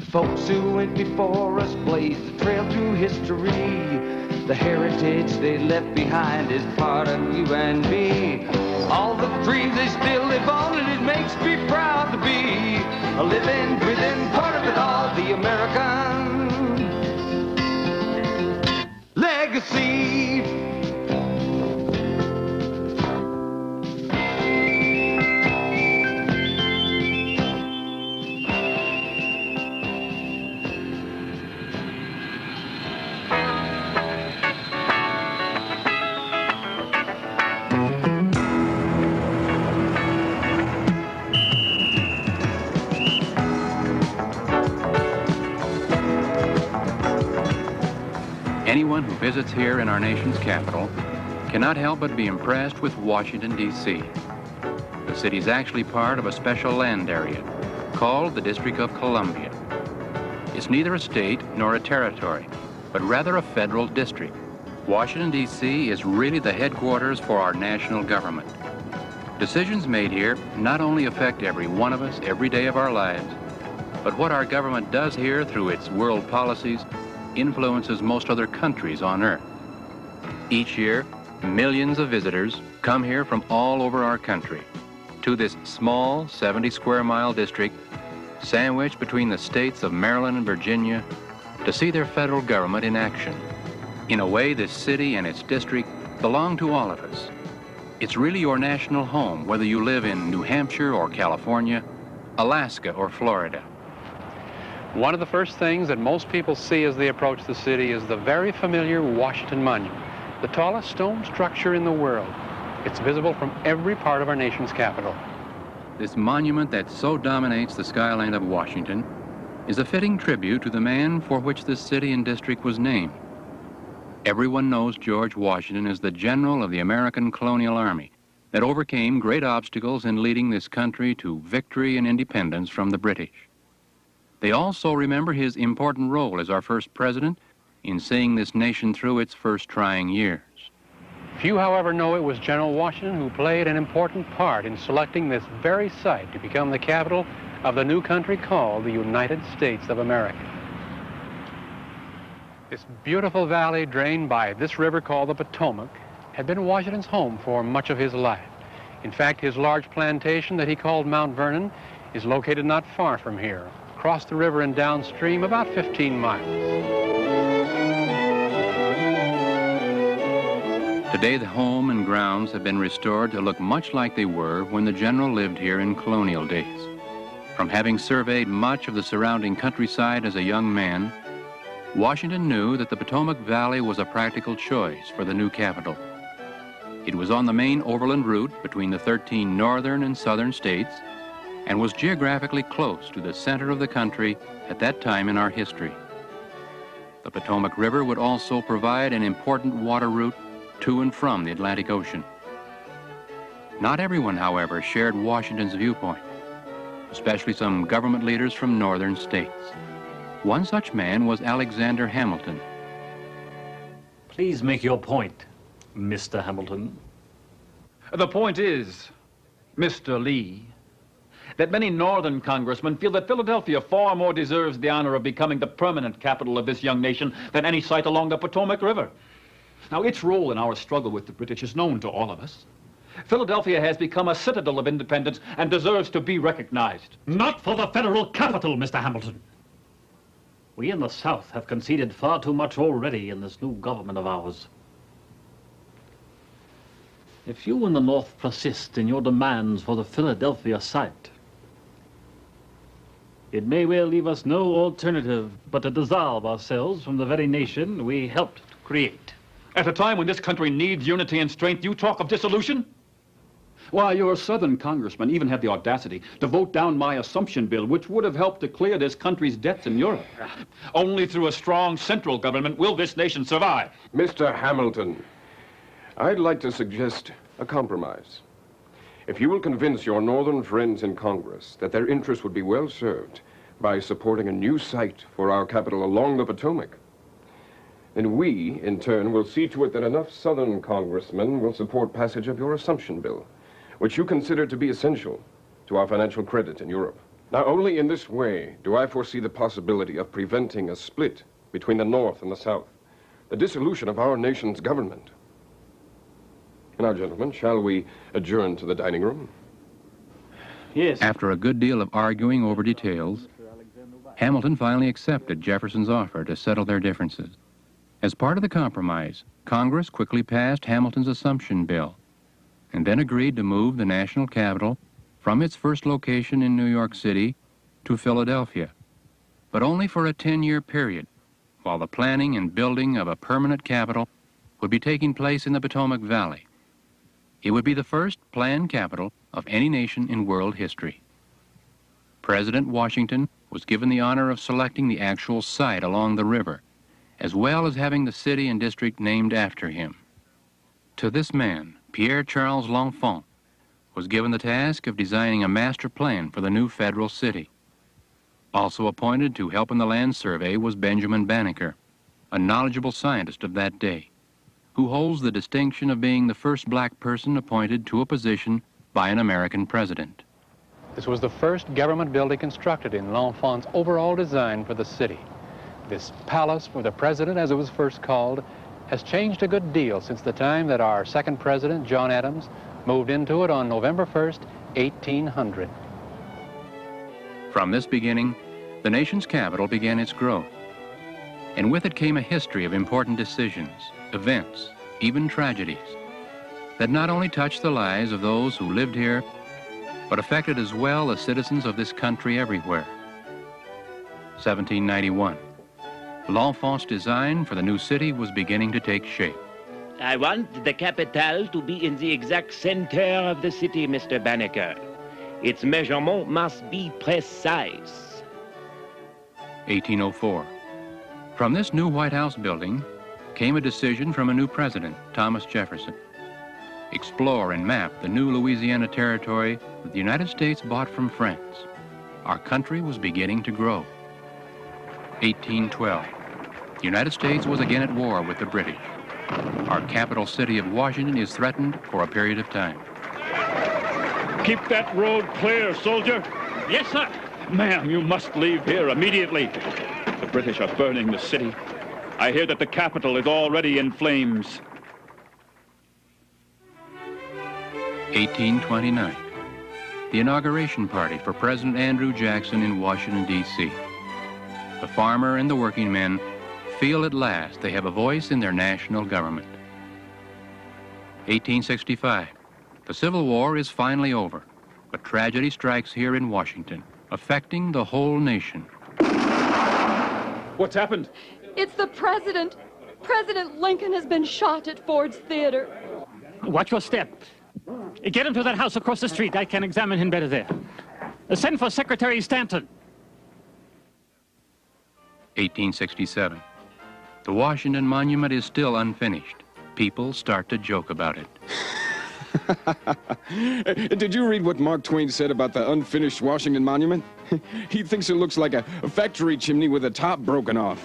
Folks who went before us blazed the trail through history. The heritage they left behind is part of you and me. All the dreams they still live on, and it makes me proud to be a living, breathing part of it all, the American legacy. Anyone who visits here in our nation's capital cannot help but be impressed with Washington, D.C. The city is actually part of a special land area called the District of Columbia. It's neither a state nor a territory, but rather a federal district. Washington, D.C. is really the headquarters for our national government. Decisions made here not only affect every one of us every day of our lives, but what our government does here through its world policies influences most other countries on Earth. Each year, millions of visitors come here from all over our country to this small 70-square-mile district sandwiched between the states of Maryland and Virginia to see their federal government in action. In a way, this city and its district belong to all of us. It's really your national home, whether you live in New Hampshire or California, Alaska or Florida. One of the first things that most people see as they approach the city is the very familiar Washington Monument, the tallest stone structure in the world. It's visible from every part of our nation's capital. This monument that so dominates the skyline of Washington is a fitting tribute to the man for which this city and district was named. Everyone knows George Washington as the general of the American colonial army that overcame great obstacles in leading this country to victory and independence from the British. They also remember his important role as our first president in seeing this nation through its first trying years. Few, however, know it was General Washington who played an important part in selecting this very site to become the capital of the new country called the United States of America. This beautiful valley drained by this river called the Potomac had been Washington's home for much of his life. In fact, his large plantation that he called Mount Vernon is located not far from here, across the river and downstream about 15 miles. Today, the home and grounds have been restored to look much like they were when the general lived here in colonial days. From having surveyed much of the surrounding countryside as a young man, Washington knew that the Potomac Valley was a practical choice for the new capital. It was on the main overland route between the 13 northern and southern states and was geographically close to the center of the country at that time in our history. The Potomac River would also provide an important water route to and from the Atlantic Ocean. Not everyone, however, shared Washington's viewpoint, especially some government leaders from northern states. One such man was Alexander Hamilton. Please make your point, Mr. Hamilton. The point is, Mr. Lee, that many northern congressmen feel that Philadelphia far more deserves the honor of becoming the permanent capital of this young nation than any site along the Potomac River. Now, its role in our struggle with the British is known to all of us. Philadelphia has become a citadel of independence and deserves to be recognized. Not for the federal capital, Mr. Hamilton. We in the South have conceded far too much already in this new government of ours. If you in the North persist in your demands for the Philadelphia site, it may well leave us no alternative but to dissolve ourselves from the very nation we helped to create. At a time when this country needs unity and strength, you talk of dissolution? Why, your southern congressman even had the audacity to vote down my assumption bill, which would have helped to clear this country's debts in Europe. Only through a strong central government will this nation survive. Mr. Hamilton, I'd like to suggest a compromise. If you will convince your northern friends in Congress that their interests would be well served by supporting a new site for our capital along the Potomac, then we, in turn, will see to it that enough southern congressmen will support passage of your assumption bill, which you consider to be essential to our financial credit in Europe. Now, only in this way do I foresee the possibility of preventing a split between the North and the South, the dissolution of our nation's government. Now, gentlemen, shall we adjourn to the dining room? Yes. After a good deal of arguing over details, Hamilton finally accepted Jefferson's offer to settle their differences. As part of the compromise, Congress quickly passed Hamilton's Assumption Bill and then agreed to move the national capital from its first location in New York City to Philadelphia, but only for a 10-year period, while the planning and building of a permanent capital would be taking place in the Potomac Valley. It would be the first planned capital of any nation in world history. President Washington was given the honor of selecting the actual site along the river, as well as having the city and district named after him. To this man, Pierre Charles L'Enfant, was given the task of designing a master plan for the new federal city. Also appointed to help in the land survey was Benjamin Banneker, a knowledgeable scientist of that day, who holds the distinction of being the first black person appointed to a position by an American president. This was the first government building constructed in L'Enfant's overall design for the city. This palace for the president, as it was first called, has changed a good deal since the time that our second president, John Adams, moved into it on November 1st, 1800. From this beginning, the nation's capital began its growth. And with it came a history of important decisions, events, even tragedies, that not only touched the lives of those who lived here, but affected as well the citizens of this country everywhere. 1791. L'Enfant's design for the new city was beginning to take shape. I want the capital to be in the exact center of the city, Mr. Banneker. Its measurement must be precise. 1804. From this new White House building came a decision from a new president, Thomas Jefferson. Explore and map the new Louisiana territory that the United States bought from France. Our country was beginning to grow. 1812. The United States was again at war with the British. Our capital city of Washington is threatened for a period of time. Keep that road clear, soldier. Yes, sir. Ma'am, you must leave here immediately. The British are burning the city. I hear that the capital is already in flames. 1829. The inauguration party for President Andrew Jackson in Washington, D.C. The farmer and the working men feel at last they have a voice in their national government. 1865. The Civil War is finally over, but tragedy strikes here in Washington, affecting the whole nation. What's happened? It's the president. President Lincoln has been shot at Ford's Theater. Watch your step. Get him to that house across the street. I can examine him better there. Send for Secretary Stanton. 1867. The Washington Monument is still unfinished. People start to joke about it. Did you read what Mark Twain said about the unfinished Washington Monument? He thinks it looks like a factory chimney with the top broken off.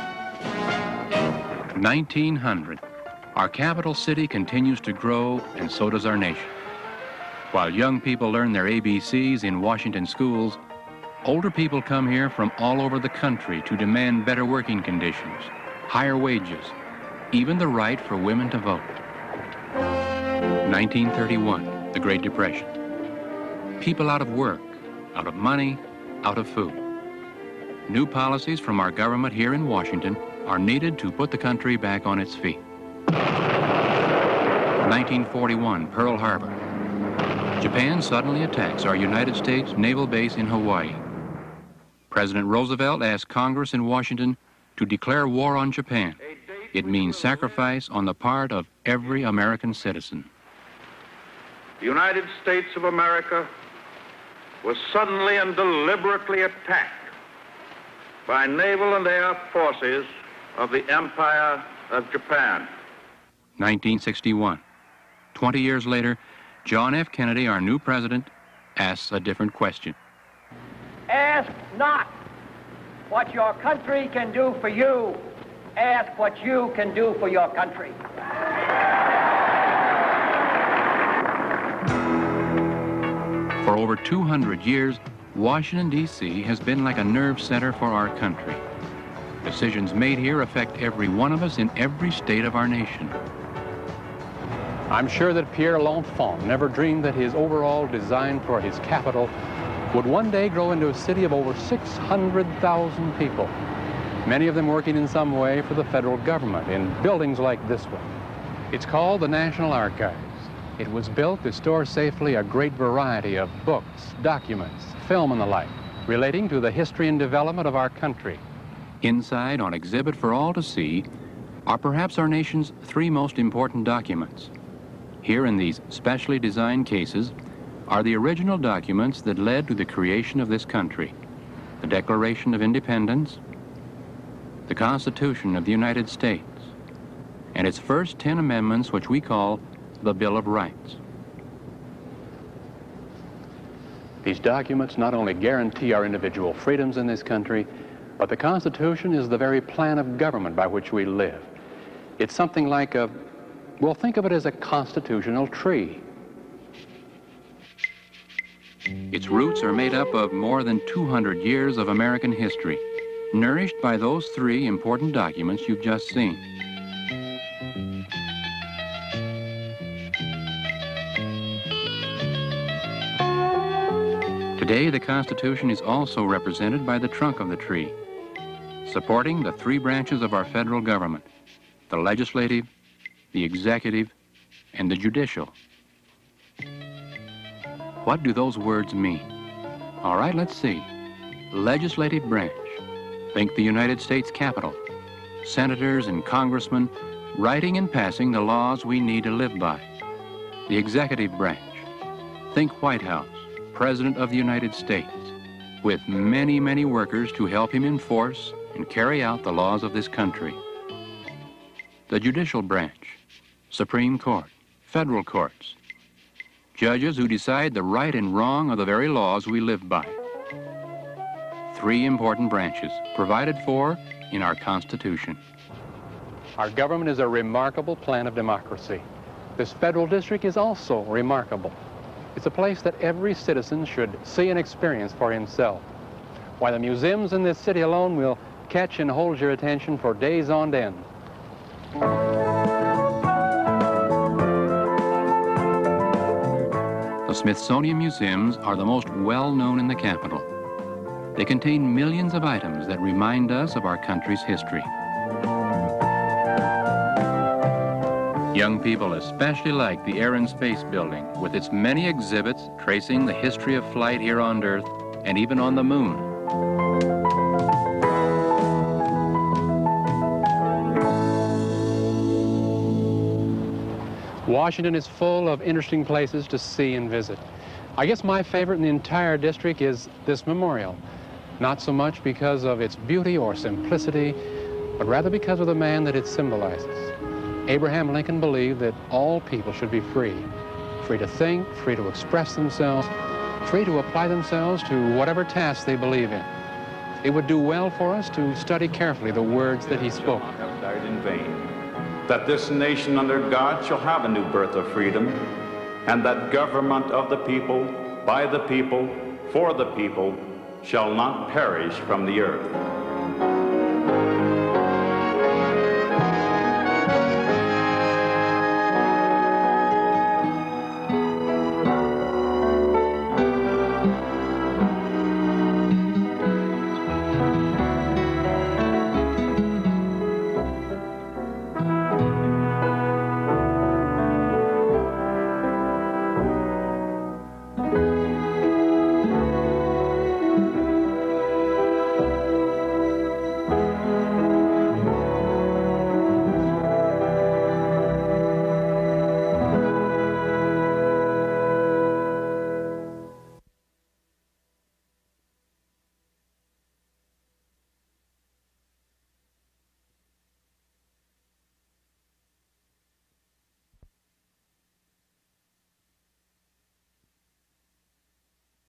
1900. Our capital city continues to grow, and so does our nation. While young people learn their ABCs in Washington schools, older people come here from all over the country to demand better working conditions, higher wages, even the right for women to vote. 1931, the Great Depression. People out of work, out of money, out of food. New policies from our government here in Washington are needed to put the country back on its feet. 1941, Pearl Harbor. Japan suddenly attacks our United States naval base in Hawaii. President Roosevelt asked Congress in Washington to declare war on Japan. It means sacrifice on the part of every American citizen. The United States of America was suddenly and deliberately attacked by naval and air forces of the Empire of Japan. 1961. 20 years later, John F. Kennedy, our new president, asks a different question. Ask not what your country can do for you. Ask what you can do for your country. For over 200 years, Washington, D.C. has been like a nerve center for our country. Decisions made here affect every one of us in every state of our nation. I'm sure that Pierre L'Enfant never dreamed that his overall design for his capital would one day grow into a city of over 600,000 people, many of them working in some way for the federal government in buildings like this one. It's called the National Archives. It was built to store safely a great variety of books, documents, film and the like, relating to the history and development of our country. Inside, on exhibit for all to see, are perhaps our nation's 3 most important documents. Here in these specially designed cases are the original documents that led to the creation of this country: the Declaration of Independence, the Constitution of the United States, and its first 10 amendments, which we call the Bill of Rights. These documents not only guarantee our individual freedoms in this country, but the Constitution is the very plan of government by which we live. It's something like well, think of it as a constitutional tree. Its roots are made up of more than 200 years of American history, nourished by those 3 important documents you've just seen. Today, the Constitution is also represented by the trunk of the tree, supporting the 3 branches of our federal government: the legislative, the executive, and the judicial. What do those words mean? All right, let's see. Legislative branch. Think the United States Capitol. Senators and congressmen writing and passing the laws we need to live by. The executive branch. Think White House, President of the United States, with many, many workers to help him enforce and carry out the laws of this country. The judicial branch. Supreme Court, federal courts. Judges who decide the right and wrong of the very laws we live by. 3 important branches provided for in our Constitution. Our government is a remarkable plan of democracy. This federal district is also remarkable. It's a place that every citizen should see and experience for himself. Why, the museums in this city alone will catch and hold your attention for days on end. The Smithsonian Museums are the most well-known in the capital. They contain millions of items that remind us of our country's history. Young people especially like the Air and Space Building, with its many exhibits tracing the history of flight here on Earth and even on the moon. Washington is full of interesting places to see and visit. I guess my favorite in the entire district is this memorial. Not so much because of its beauty or simplicity, but rather because of the man that it symbolizes. Abraham Lincoln believed that all people should be free. Free to think, free to express themselves, free to apply themselves to whatever task they believe in. It would do well for us to study carefully the words that he spoke. Have died in vain. That this nation under God shall have a new birth of freedom, and that government of the people, by the people, for the people, shall not perish from the earth.